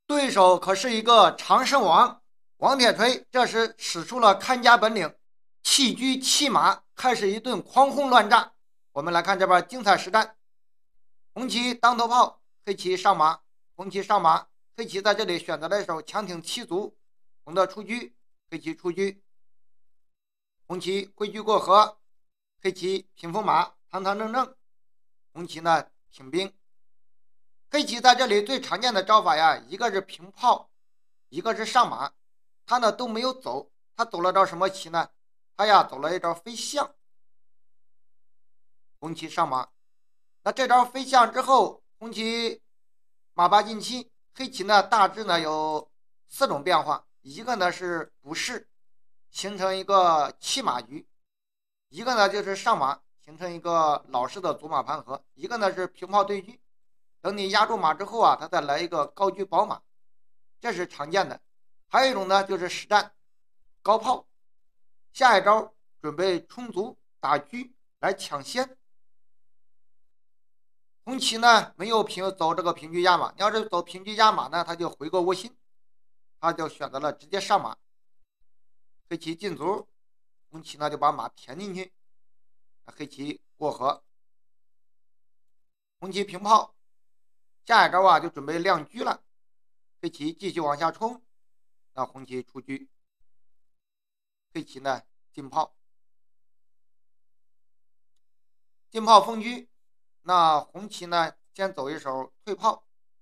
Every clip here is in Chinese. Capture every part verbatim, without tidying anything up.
对手可是一个常胜王。王铁锤这时使出了看家本领，弃车弃马，开始一顿狂轰乱炸。我们来看这边精彩实战。红旗当头炮，黑旗上马，红旗上马，黑旗在这里选择了一手强挺七卒，红的出车，黑旗出车，红旗挥车过河，黑旗平风马，堂堂正正，红旗呢挺兵。黑棋在这里最常见的招法呀，一个是平炮，一个是上马，他呢都没有走，他走了招什么棋呢？他呀走了一招飞象，红棋上马。那这招飞象之后，红棋马八进七，黑棋呢大致呢有四种变化，一个呢是不是形成一个弃马局，一个呢就是上马形成一个老式的卒马盘合，一个呢是平炮对车。等你压住马之后啊，他再来一个高车保马，这是常见的。还有一种呢，就是实战高炮，下一招准备充足打车来抢先。红旗呢没有平走这个平车压马，你要是走平车压马呢，他就回个窝心，他就选择了直接上马。黑棋进卒，红旗呢就把马填进去，黑棋过河，红旗平炮。下一招啊，就准备亮车了。黑棋继续往下冲，那红棋出车，黑棋呢进炮，进炮封车。那红棋呢先走一手退炮，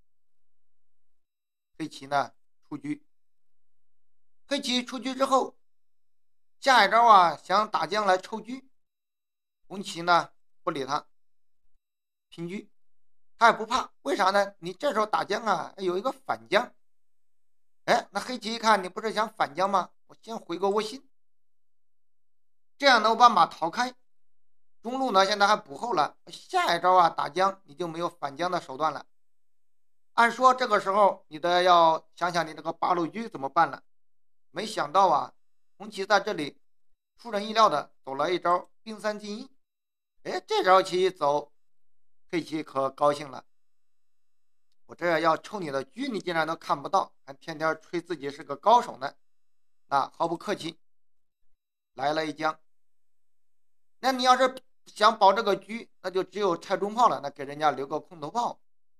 黑棋呢出车。黑棋出车之后，下一招啊想打将来抽车，红棋呢不理他，平车。他也不怕，为啥呢？你这时候打将啊，有一个反将。哎，那黑棋一看，你不是想反将吗？我先回个窝心，这样呢，我把马逃开。中路呢，现在还补后了，下一招啊打将，你就没有反将的手段了。按说这个时候你得要想想你这个八路车怎么办了。没想到啊，红棋在这里出人意料的走了一招兵三进一。哎，这招棋一走，黑棋可高兴了，我这要抽你的车，你竟然都看不到，还天天吹自己是个高手呢。啊，毫不客气，来了一将。那你要是想保这个车，那就只有拆中炮了，那给人家留个空头炮。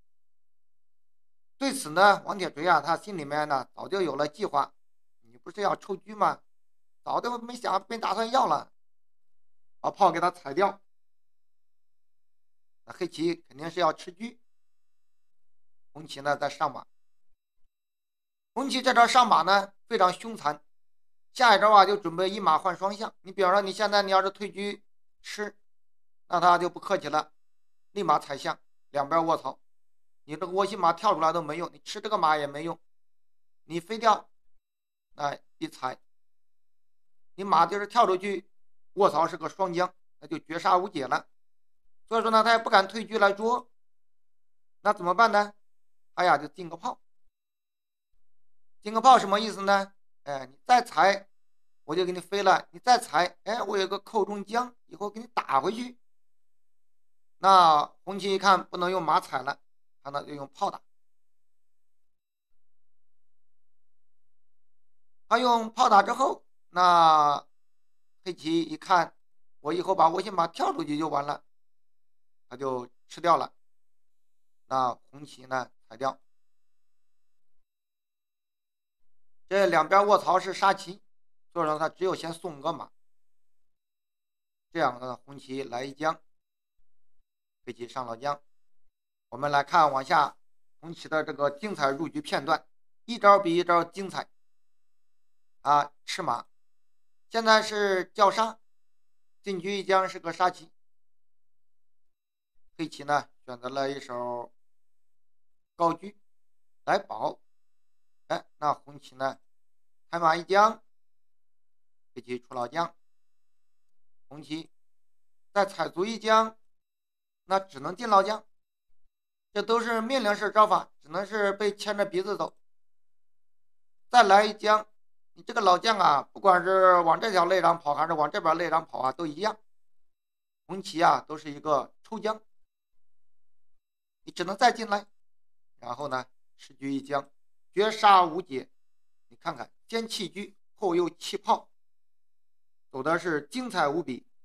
对此呢，王铁锤啊，他心里面呢早就有了计划。你不是要抽车吗？早就没想没打算要了，把炮给他踩掉。那黑棋肯定是要吃车，红棋呢在上马。红棋这招上马呢非常凶残，下一招啊就准备一马换双象。你比方说你现在你要是退车吃，那他就不客气了，立马踩象，两边卧槽。你这个窝心马跳出来都没用，你吃这个马也没用，你飞掉，哎一踩，你马就是跳出去，卧槽是个双将，那就绝杀无解了。所以说呢，他也不敢退车来捉，那怎么办呢？哎呀，就进个炮。进个炮什么意思呢？哎，你再踩，我就给你飞了；你再踩，哎，我有个扣中将，以后给你打回去。那红旗一看不能用马踩了，他呢就用炮打。他用炮打之后，那黑棋一看，我以后把窝心马跳出去就完了，他就吃掉了。那红棋呢踩掉。这两边卧槽是杀棋，所以说他只有先送个马。这样的红棋来一将，黑棋上了将。我们来看往下红棋的这个精彩入局片段，一招比一招精彩啊！吃马，现在是叫杀，进车一将是个杀棋。黑棋呢选择了一手高车来保，哎，那红棋呢开马一将，黑棋出老将，红棋再踩卒一将，那只能进老将。这都是命令式招法，只能是被牵着鼻子走。再来一将，你这个老将啊，不管是往这条肋上跑还是往这边肋上跑啊，都一样。红棋啊都是一个抽将，你只能再进来，然后呢吃车一将， 绝杀无解。你看看，先弃车后又弃炮，走的是精彩无比。